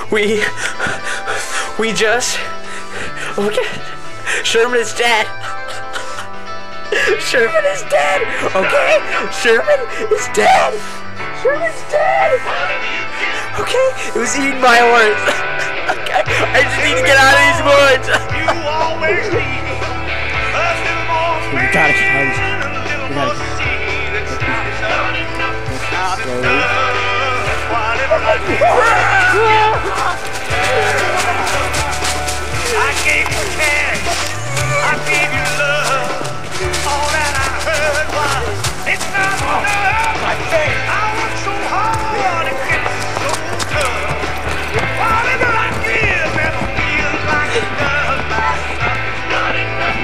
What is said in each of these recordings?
We just... Okay. Sherman is dead. Sherman is dead. Okay? Sherman is dead. Sherman's dead. Okay? It was eaten by a horse. Okay? I just need to get out of these woods. You always need a little more. We gotta get out of these. We gotta get I gave you cash, I gave you love. All that I heard was, it's not enough. I work so hard, it gets so tough. Whatever I give, never feels like enough. Not enough.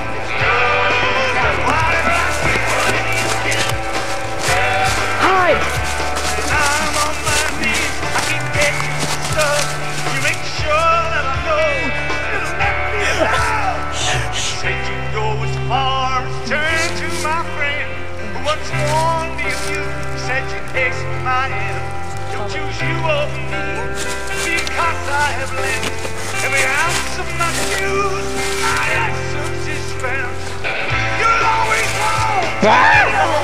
Whatever I give. Hi. I'm on my knees, I keep getting stuck. You make sure that I know it'll never be enough. You said you'd go as far as turn to my friend who once warned me of you. You said you'd take my hand, you'll choose you over me, because I have lent every ounce of my dues. My essence is spent. You'll always know.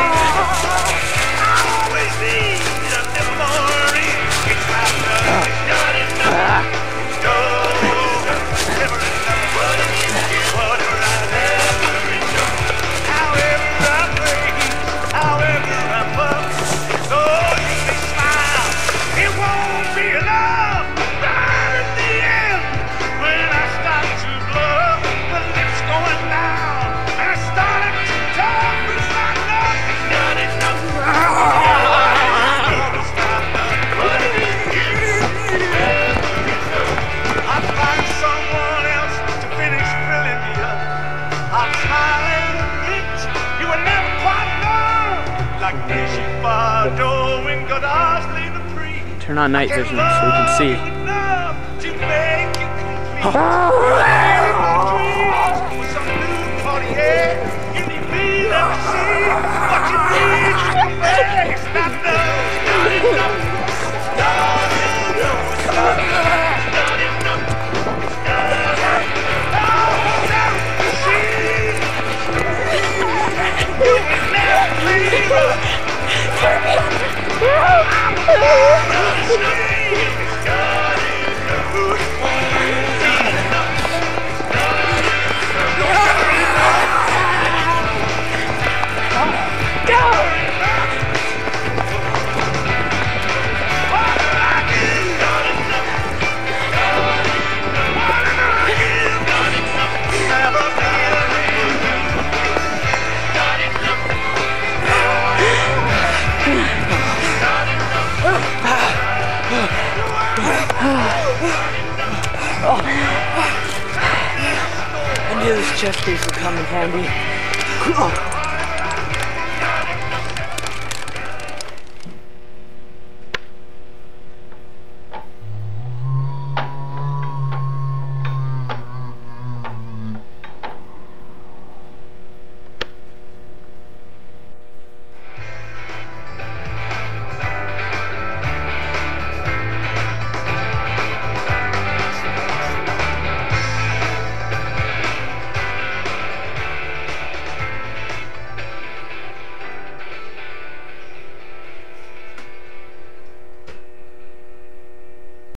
Turn on night vision so we can see. I knew this chest piece would come in handy.